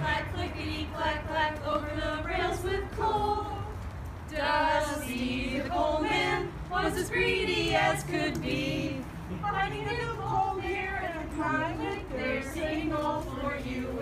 clack, clickety clack, clack, over the rails with coal. Dusty the coal man was as greedy as could be, finding a new coal here and a time there, saying all for you.